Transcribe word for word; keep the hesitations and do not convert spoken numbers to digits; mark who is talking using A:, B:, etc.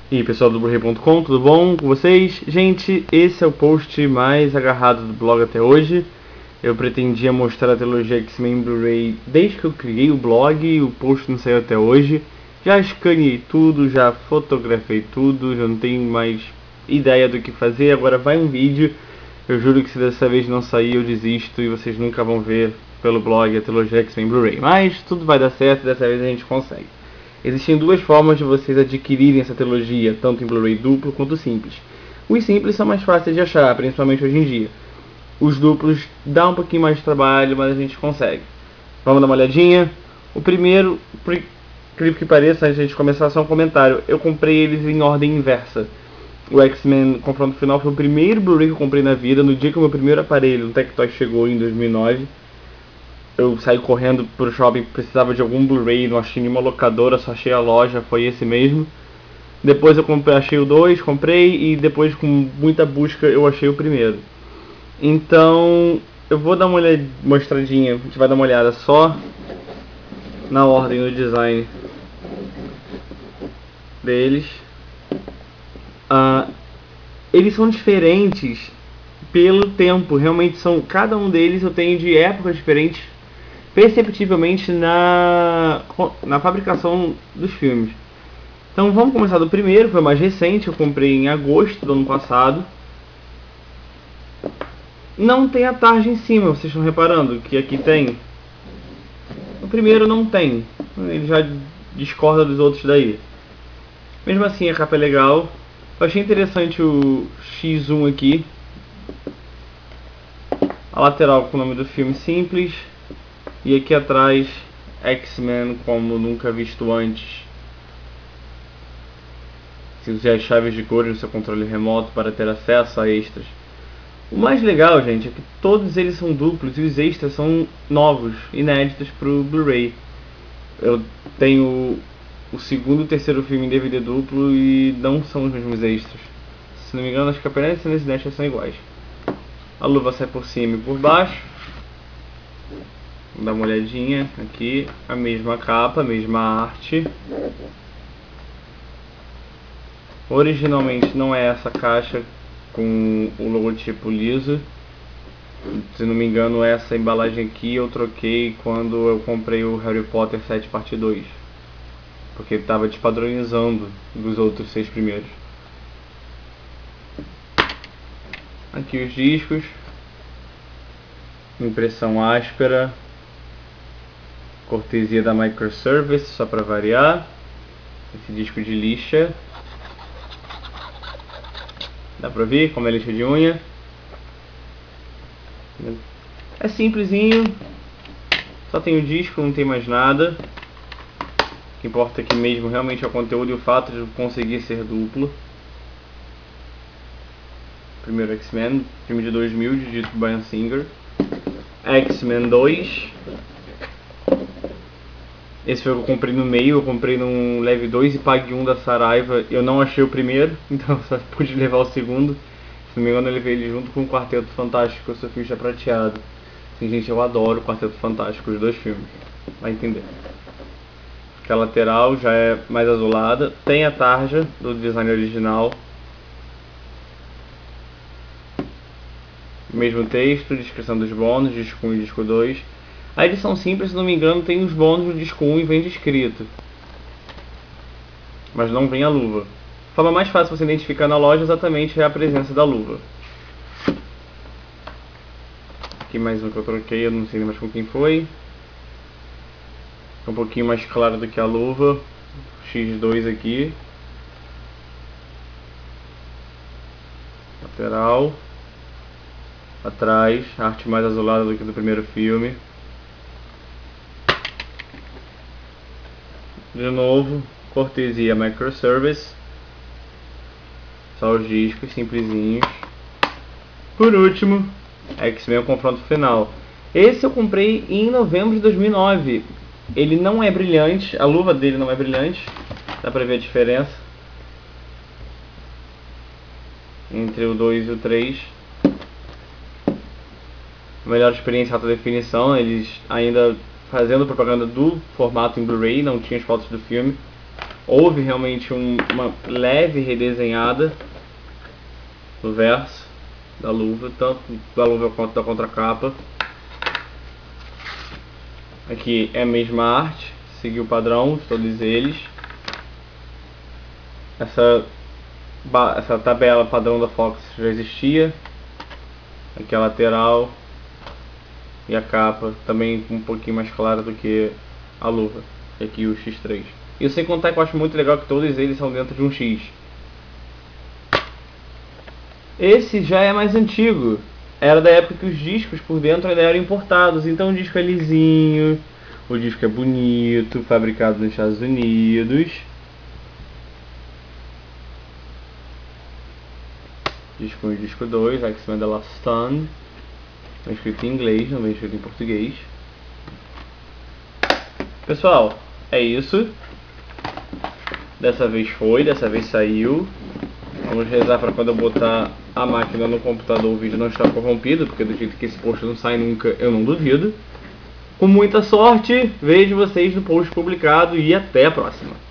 A: E aí pessoal do Blu-ray ponto com, tudo bom com vocês? Gente, esse é o post mais agarrado do blog até hoje. Eu pretendia mostrar a trilogia X-Men Blu-ray desde que eu criei o blog, o post não saiu até hoje. Já escaneei tudo, já fotografei tudo, já não tenho mais ideia do que fazer, agora vai um vídeo. Eu juro que se dessa vez não sair eu desisto e vocês nunca vão ver pelo blog a trilogia X-Men Blu-ray. Mas tudo vai dar certo e dessa vez a gente consegue. Existem duas formas de vocês adquirirem essa trilogia, tanto em Blu-ray duplo quanto simples. Os simples são mais fáceis de achar, principalmente hoje em dia. Os duplos dá um pouquinho mais de trabalho, mas a gente consegue. Vamos dar uma olhadinha? O primeiro, por incrível que pareça, antes de a gente começar, só um comentário. Eu comprei eles em ordem inversa. O X-Men Confronto Final foi o primeiro Blu-ray que eu comprei na vida, no dia que o meu primeiro aparelho, o Tectoy, chegou em dois mil e nove. Eu saí correndo pro shopping, precisava de algum Blu-ray, não achei nenhuma locadora, só achei a loja, foi esse mesmo. Depois eu comprei, achei o dois, comprei e depois com muita busca eu achei o primeiro. Então eu vou dar uma olhada, mostradinha, a gente vai dar uma olhada só na ordem do design deles. Uh, eles são diferentes pelo tempo, realmente são, cada um deles eu tenho de épocas diferentes, perceptivelmente na, na fabricação dos filmes. Então vamos começar do primeiro, foi mais recente, eu comprei em agosto do ano passado. Não tem a tarja em cima, vocês estão reparando que aqui tem? O primeiro não tem, ele já discorda dos outros daí. Mesmo assim a capa é legal. Eu achei interessante o X um aqui. A lateral com o nome do filme simples. E aqui atrás, X-Men como nunca visto antes. Se use as chaves de cores no seu controle remoto para ter acesso a extras. O mais legal, gente, é que todos eles são duplos e os extras são novos, inéditos para o Blu-ray. Eu tenho o segundo e o terceiro filme em D V D duplo e não são os mesmos extras. Se não me engano, acho que apenas as cenas inéditas são iguais. A luva sai por cima e por baixo. Vamos dar uma olhadinha aqui. A mesma capa, a mesma arte. Originalmente não é essa caixa com o logotipo liso. Se não me engano, essa embalagem aqui eu troquei quando eu comprei o Harry Potter sete parte dois, porque ele estava despadronizando dos outros seis primeiros. Aqui os discos. Impressão áspera. Cortesia da Microservice, só para variar. Esse disco de lixa. Dá pra ver como é lixa de unha. É simplesinho. Só tem o disco, não tem mais nada. O que importa aqui mesmo realmente é o conteúdo e o fato de conseguir ser duplo. Primeiro X-Men, filme de dois mil, dirigido por Bryan Singer. X-Men dois. Esse foi o que eu comprei no meio, eu comprei num Leve dois e Pague um da Saraiva. Eu não achei o primeiro, então só pude levar o segundo. Se não me engano eu levei ele junto com o Quarteto Fantástico, o Surfista Prateado. Sim, gente, eu adoro o Quarteto Fantástico, os dois filmes, vai entender. Que a lateral já é mais azulada, tem a tarja do design original. Mesmo texto, descrição dos bônus, disco um e disco dois. A edição simples, se não me engano, tem os bônus no disco um e vem descrito, mas não vem a luva. A forma mais fácil de você identificar na loja exatamente é a presença da luva. Aqui mais um que eu troquei, eu não sei mais com quem foi. É um pouquinho mais claro do que a luva. X dois aqui. Lateral. Atrás, arte mais azulada do que do primeiro filme. De novo, cortesia Microservice. Só os discos simplesinhos. Por último, X-Men Confronto Final. Esse eu comprei em novembro de dois mil e nove. Ele não é brilhante, a luva dele não é brilhante. Dá pra ver a diferença entre o dois e o três. Melhor experiência alta definição, eles ainda fazendo propaganda do formato em Blu-ray, não tinha as fotos do filme. houve realmente um, uma leve redesenhada no verso da luva, tanto da luva quanto da contracapa. Aqui é a mesma arte, seguiu o padrão de todos eles. Essa, essa tabela padrão da Fox já existia. Aqui a lateral e a capa também um pouquinho mais clara do que a luva. E aqui o X três. E sem contar que eu acho muito legal que todos eles são dentro de um X. Esse já é mais antigo. Era da época que os discos por dentro ainda eram importados. Então o disco é lisinho, o disco é bonito, fabricado nos Estados Unidos. Disco um e disco dois, X-Men The Last Stand. Vem escrito em inglês, não vem escrito em português. Pessoal, é isso. Dessa vez foi, dessa vez saiu. Vamos rezar para quando eu botar a máquina no computador o vídeo não estar corrompido, porque do jeito que esse post não sai nunca, eu não duvido. Com muita sorte, vejo vocês no post publicado e até a próxima.